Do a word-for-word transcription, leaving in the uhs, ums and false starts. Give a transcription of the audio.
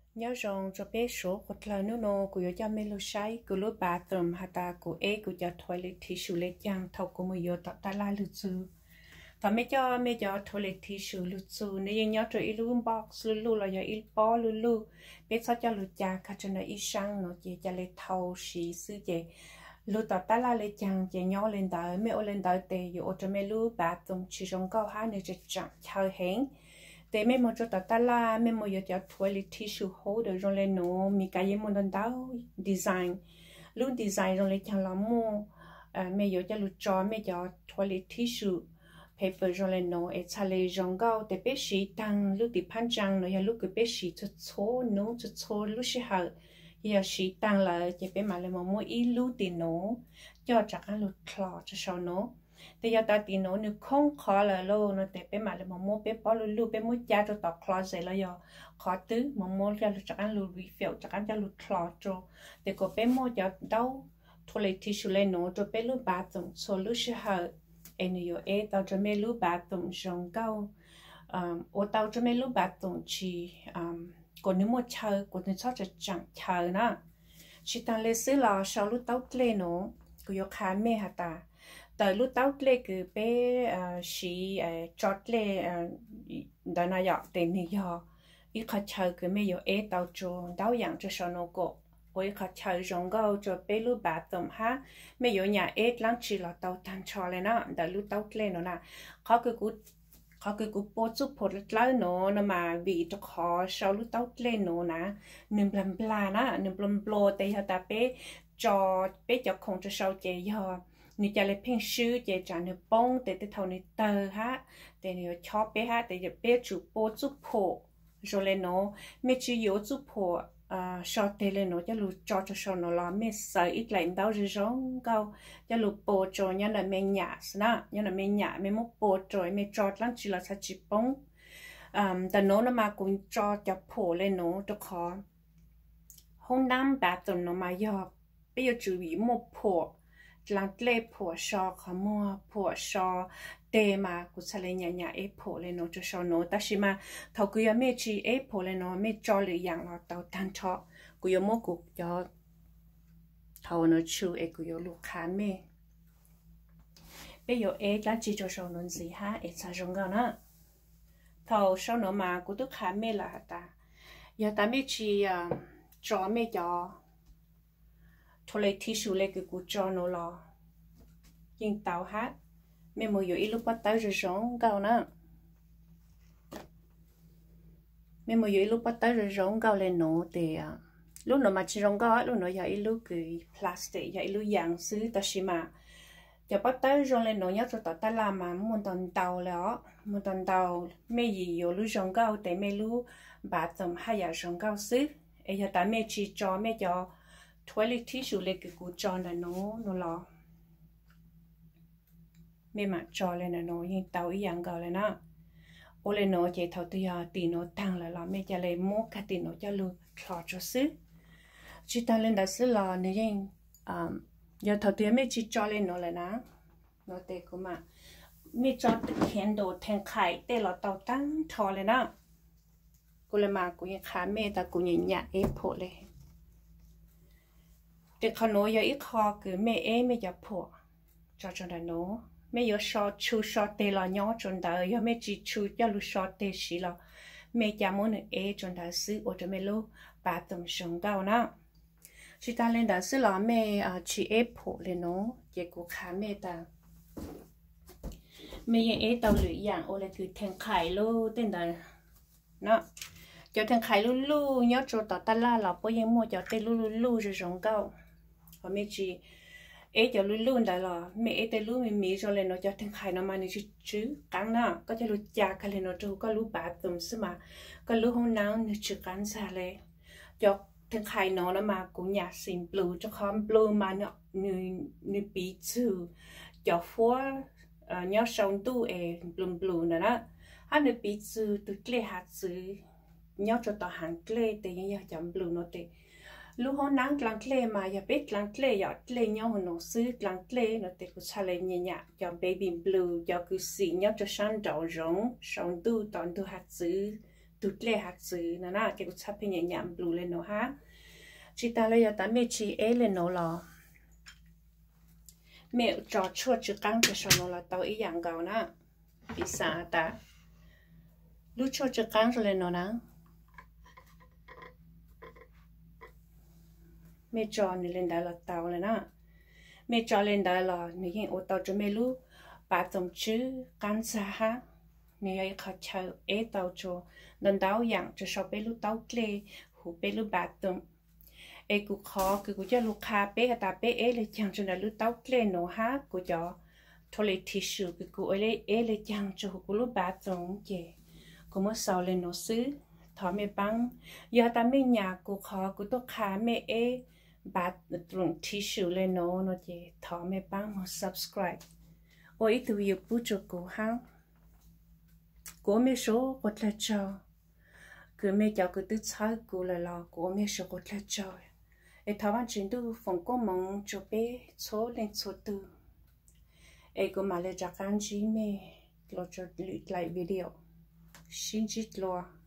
nhớ rằng cho bé số của là nó nó của cho mẹ lo sai của lo bathroom hay ta của e của cho toilet tissue lấy chăng thầu của mình vô tập ta la lụt sư và mấy cho mấy cho toilet tissue lụt sư nếu nhớ cho ilu box lu lu là giờ il po lu lu bé sao cho lụt cha cả cho nó ít sang nó chỉ cho lấy thầu xí sư chỉ lụt tập ta la lấy chăng chỉ nhớ lên đời mấy ô lên đời tề vô cho mẹ lu bathroom chỉ trong câu hai nữa chỉ chẳng chơi hẹn để mấy một chỗ ta la mấy một giờ toilet tissue holder rồi lên nó mi cái gì một đợt đào design luôn design rồi lên chẳng lắm mua mấy giờ cho lúc cho mấy giờ toilet tissue paper rồi lên nó để xài lấy rong gạo để bé xí tăng lúc đi pan trăng rồi lúc cái bé xí cho số nó cho số lúc xí hở giờ xí tăng là chỉ bé mà lên một mỗi ít lúc thì nó cho chắc ăn lúc clot cho sau nó thì giờ ta tin nó nếu không khó là lâu nó để bé mà là một mua bé bỏ luôn luôn bé mua giá cho tao closet là giờ khó tứ một mua cho chắc ăn luôn refill chắc ăn cho luôn closet cho để có bé mua cho đâu toilet tissue lên nó cho bé luôn bathroom so lúc sẽ hở em nhiều em tao cho mấy lúc bathroom rong cao ở tao cho mấy lúc bathroom chỉ còn nếu mua chơi còn nếu sao cho chẳng chơi nữa chỉ tăng lên xứ là sau lúc tao lên nó cứ có khá mê hả ta tại lúc tao lên cứ bé xí chót lên đó là dọc tiền thì do ít khó chơi cứ mấy giờ em tao cho tao养cho sau nó cổ ôi khó chơi rong gạo cho bé lúc bathroom ha mấy giờ nhà em lăng chỉ là tao tan cho lên á tại lúc tao lên nó là khó cứ cú khó cứ cú bớt chút bớt lại nó nó mà vì cho khó sau lúc tao lên nó nè nêm blam bla nè nêm blam blo tại họ ta bé cho bé cho không cho sau chơi giờ nếu cho lấy phèn sư chơi trả nửa bông để tới thầu nửa tờ ha để nửa chó bé ha để giờ bé chụp bớt chút phổ rồi lên nó mấy chữ yếu chút phổ à sau tê lên nó cho lụt cho cho sau nó là mấy sợi ít lạnh đau rồi rong câu cho lụt bồ rồi nhá là mấy nhả na nhá là mấy nhả mấy mốc bồ rồi mấy cho lắm chỉ là sa chỉ bông umแต่nó nó mà cũng cho cho phổ lên nó cho khó hôm năm ba tuần nó mà giờ bây giờ chú ý một phổ làm lệ phổ so khó mua phổ so tê mà cũng sẽ lên nhà nhà ép phổ lên nó cho sau nó ta chỉ mà thầu cứ giờ mấy chị ép phổ lên nó mấy cho lấy dạng nó tàu tan cho cứ giờ mua cục cho thầu nó chịu ép cứ giờ lục khán mê bây giờ ép là chỉ cho sau nó gì ha ép sao rong gạo nữa thầu sau nó mà cũng tức khán mê là ta giờ ta mấy chị cho mấy cho toilet tissue lấy cái cục cho nó lo nhưng tàu hát mẹ mua nhiều ít lúc bắt tới rồi rong gạo nữa mẹ mua nhiều ít lúc bắt tới rồi rong gạo lên nổ thì lúc nó mà chỉ rong gạo lúc nó giờ ít lúc cái plastic giờ ít lúc dạng xứ ta xí mà giờ bắt tới rong lên nổ nhớ cho tao ta làm mà muốn tận tàu đó muốn tận tàu mẹ gì nhiều lúc rong gạo để mẹ lúc bà tầm hai giờ rong gạo xứ ấy giờ ta mẹ chỉ cho mẹ cho toilet tissue lấy cái cục cho là nó nó lo mẹ mà cho lên là nó nhưng tao ý dạng gọi là nó ô lên nó chỉ thầu tôi giờ tiền nó tăng là lo mẹ cho lấy mua cái tiền nó cho luôn cho cho xứ chỉ tăng lên đã xứ là nếu như giờ thầu tôi mẹ chỉ cho lên nó là nó nó tệ của mà mẹ cho tự khen đồ thành khai tệ là tao tăng cho lên nó cô là mà cũng như khá mẹ ta cũng như nhạc ép hộ lên đểเขาโน้ยอีกคอคือแม่เอไม่จะผัวจอจนได้โน้แม่ยอชอชูชอเตลอย้อจนได้ยอแม่จีชูยอลูชอเตสีลอแม่จำมันเอจนได้ซื้อโอจะไม่รู้ปาตุ่มชงเก้านะชิตาเล่นได้ซื้อลอแม่อ่าชีเอผัวเลยโน้เจ้ากูขาแม่ตาแม่ยังเอเตาหรืออย่างโอเลยคือแทงไข่ลูเต้นได้เนาะcho thằng khai lu lu nhớ cho tao ta la là bao nhiêu mua cho tê lu lu lu rồi rong gạo và mấy chị ấy cho lu lu đây là mẹ ấy tê lu mì mì rồi lên nó cho thằng khai nó mà nó chứ chứ cắn nè có cho lu cha cái lên nó cho có lu bát tùm xí mà có lu hôm nào nó chứ cắn xa lên cho thằng khai nó nó mà cũng nhà xin blue cho con blue mà nó người người bị chữ cho phố nhớ sống tu ấy blue blue nữa đó hắn người bị chữ từ cái hạt chữ nhớ cho tao hàng kle thì nhớ chấm blue nó thì lúc hôm nắng lăng kle mà giờ biết lăng kle giờ kle nhớ hồi nó xứ lăng kle nó thì cũng xài lên nhẹ nhẹ cho baby blue cho cứ xì nhớ cho sang đầu rống sang tu toàn tu hạt xứ tụt lệ hạt sự nè na cái sắp phải nhẹ nhàng blue lên nó ha chỉ ta lấy ta mẹ chỉ é lên nó là mẹ trò chua chữ căng cho nó là tao ý dạng gạo na bị xa ta lúc chua chữ căng rồi lên nó nè mẹ trò này lên đây là tao lên na mẹ trò lên đây là này hiện ô tao cho mẹ lúc bà tổng chữ căng xa ha nè ai khó chờ é tao cho nên tao dạng cho sau bé lúc tao kle hú bé lúc bà tổng ấy cũng khó cứ cũng cho lúc khá bé ta bé ấy lấy chẳng cho nên lúc tao kle nó ha cũng cho thôi lấy tissue cứ cũng ấy lấy ấy lấy chẳng cho hú lúc bà tổng kì cũng mới sau lên nó xứ thọ mẹ băng giờ ta mẹ nhà cũng khó cũng tôi khá mẹ ấy bà tổng tissue lên nó nó kì thọ mẹ băng một subscribe ôi tụi yêu bút cho cô ha cô mẹ số có thể cho cứ mẹ cháu cứ tự猜cô là lo cô mẹ số có thể cho ấy thảo văn chuyện tu phòng cô mong cho bé số lên số tư ấy cô mà lấy chắc ăn gì mẹ lo cho lại video xin chít lo